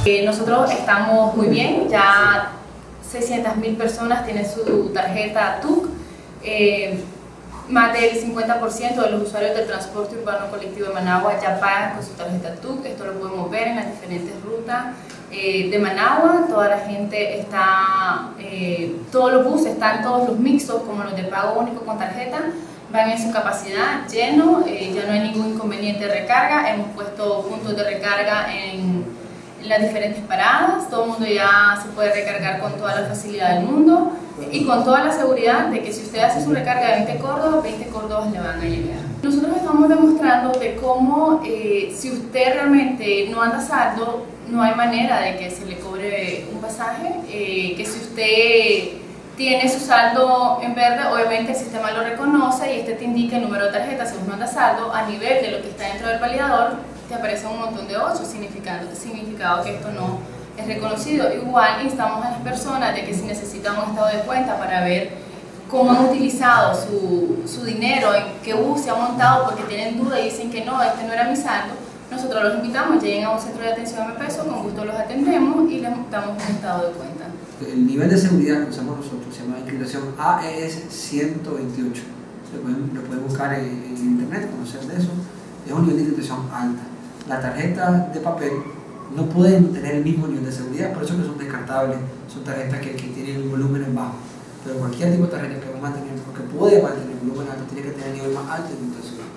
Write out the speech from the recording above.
Nosotros estamos muy bien, ya 600.000 personas tienen su tarjeta TUC. Más del 50% de los usuarios del transporte urbano colectivo de Managua ya pagan con su tarjeta TUC. Esto lo podemos ver en las diferentes rutas de Managua. Toda la gente está, todos los buses están, todos los mixtos como los de pago único con tarjeta, van en su capacidad lleno, ya no hay ningún inconveniente de recarga. Hemos puesto puntos de recarga en las diferentes paradas, todo el mundo ya se puede recargar con toda la facilidad del mundo y con toda la seguridad de que si usted hace su recarga de 20 córdobas le van a llegar. Nosotros estamos demostrando de cómo si usted realmente no anda saldo, no hay manera de que se le cobre un pasaje, que si usted tiene su saldo en verde, obviamente el sistema lo reconoce y este te indica el número de tarjeta. Si usted no anda saldo, a nivel de lo que está dentro del validador, te aparece un montón de 8, significado que esto no es reconocido. Igual instamos a las personas de que si necesitan un estado de cuenta para ver cómo han utilizado su dinero, en qué bus se ha montado porque tienen duda y dicen que no, este no era mi saldo, nosotros los invitamos, lleguen a un centro de atención a MPESO, con gusto los atendemos y les damos un estado de cuenta. El nivel de seguridad que usamos nosotros se llama encriptación AES 128. Lo pueden buscar en internet, conocer de eso. Es un nivel de encriptación alta. Las tarjetas de papel no pueden tener el mismo nivel de seguridad, por eso que son descartables, son tarjetas que tienen volúmenes bajos. Pero cualquier tipo de tarjeta que va a mantener, porque puede mantener volumen alto, tiene que tener el nivel más alto de encriptación.